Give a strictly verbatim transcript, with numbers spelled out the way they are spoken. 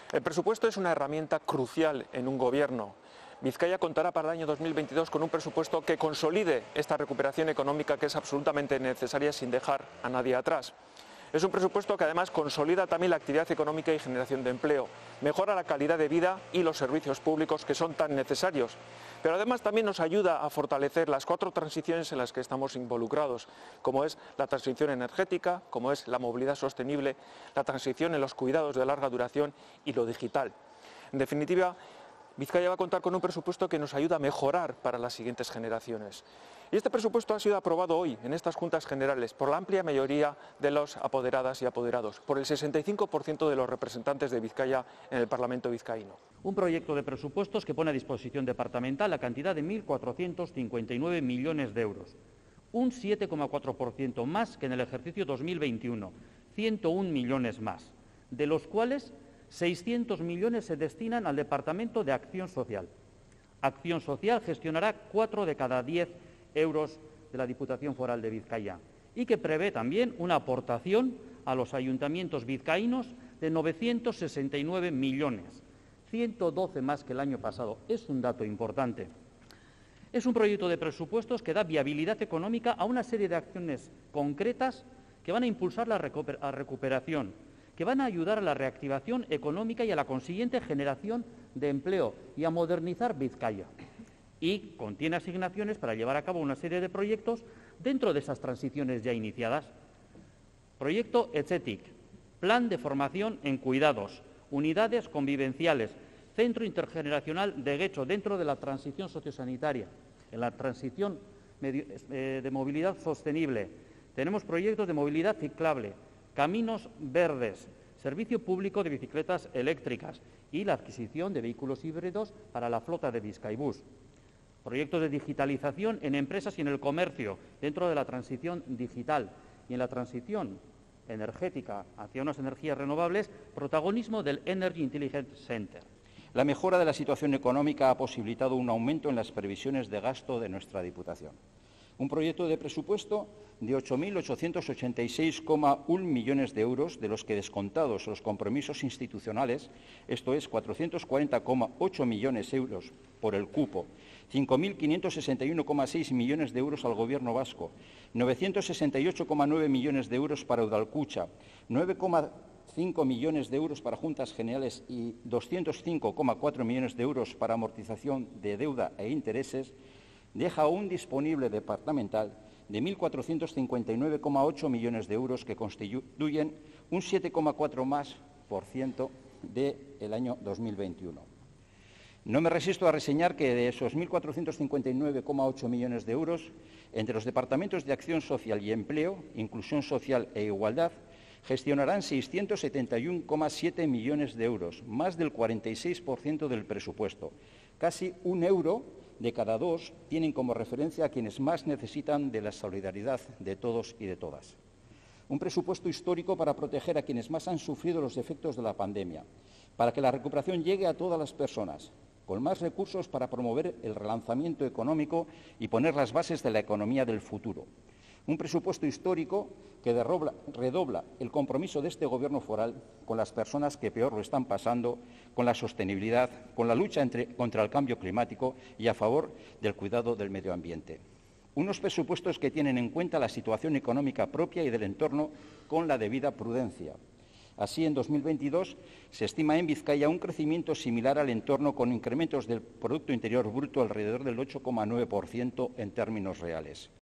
El presupuesto es una herramienta crucial en un gobierno. Vizcaya contará para el año dos mil veintidós con un presupuesto que consolide esta recuperación económica que es absolutamente necesaria sin dejar a nadie atrás. Es un presupuesto que además consolida también la actividad económica y generación de empleo, mejora la calidad de vida y los servicios públicos que son tan necesarios, pero además también nos ayuda a fortalecer las cuatro transiciones en las que estamos involucrados, como es la transición energética, como es la movilidad sostenible, la transición en los cuidados de larga duración y lo digital. En definitiva, Vizcaya va a contar con un presupuesto que nos ayuda a mejorar para las siguientes generaciones. Y este presupuesto ha sido aprobado hoy en estas Juntas Generales por la amplia mayoría de los apoderadas y apoderados, por el sesenta y cinco por ciento de los representantes de Vizcaya en el Parlamento vizcaíno. Un proyecto de presupuestos que pone a disposición departamental la cantidad de mil cuatrocientos cincuenta y nueve millones de euros, un siete coma cuatro por ciento más que en el ejercicio dos mil veintiuno, ciento un millones más, de los cuales seiscientos millones se destinan al Departamento de Acción Social. Acción Social gestionará cuatro de cada diez euros de la Diputación Foral de Vizcaya y que prevé también una aportación a los ayuntamientos vizcaínos de novecientos sesenta y nueve millones, ciento doce más que el año pasado. Es un dato importante. Es un proyecto de presupuestos que da viabilidad económica a una serie de acciones concretas que van a impulsar la recuperación, que van a ayudar a la reactivación económica y a la consiguiente generación de empleo y a modernizar Vizcaya. Y contiene asignaciones para llevar a cabo una serie de proyectos dentro de esas transiciones ya iniciadas. Proyecto Etxetik, Plan de Formación en Cuidados, Unidades Convivenciales, Centro Intergeneracional de Guecho dentro de la transición sociosanitaria, en la transición de movilidad sostenible. Tenemos proyectos de movilidad ciclable, caminos verdes, servicio público de bicicletas eléctricas y la adquisición de vehículos híbridos para la flota de Bizkaibus. Proyectos de digitalización en empresas y en el comercio dentro de la transición digital y en la transición energética hacia unas energías renovables, protagonismo del Energy Intelligence Center. La mejora de la situación económica ha posibilitado un aumento en las previsiones de gasto de nuestra Diputación. Un proyecto de presupuesto de ocho mil ochocientos ochenta y seis coma uno millones de euros, de los que descontados los compromisos institucionales, esto es cuatrocientos cuarenta coma ocho millones de euros por el cupo, cinco mil quinientos sesenta y uno coma seis millones de euros al Gobierno vasco, novecientos sesenta y ocho coma nueve millones de euros para Udalkutxa, nueve coma cinco millones de euros para Juntas Generales y doscientos cinco coma cuatro millones de euros para amortización de deuda e intereses, deja un disponible departamental de mil cuatrocientos cincuenta y nueve coma ocho millones de euros que constituyen un siete coma cuatro más por ciento del año dos mil veintiuno. No me resisto a reseñar que de esos mil cuatrocientos cincuenta y nueve coma ocho millones de euros, entre los departamentos de Acción Social y Empleo, Inclusión Social e Igualdad, gestionarán seiscientos setenta y uno coma siete millones de euros, más del cuarenta y seis por ciento del presupuesto. Casi un euro de cada dos tienen como referencia a quienes más necesitan de la solidaridad de todos y de todas. Un presupuesto histórico para proteger a quienes más han sufrido los efectos de la pandemia, para que la recuperación llegue a todas las personas, con más recursos para promover el relanzamiento económico y poner las bases de la economía del futuro. Un presupuesto histórico que derrobla, redobla el compromiso de este Gobierno foral con las personas que peor lo están pasando, con la sostenibilidad, con la lucha entre, contra el cambio climático y a favor del cuidado del medio ambiente. Unos presupuestos que tienen en cuenta la situación económica propia y del entorno con la debida prudencia. Así, en dos mil veintidós se estima en Vizcaya un crecimiento similar al entorno con incrementos del Producto Interior Bruto alrededor del ocho coma nueve por ciento en términos reales.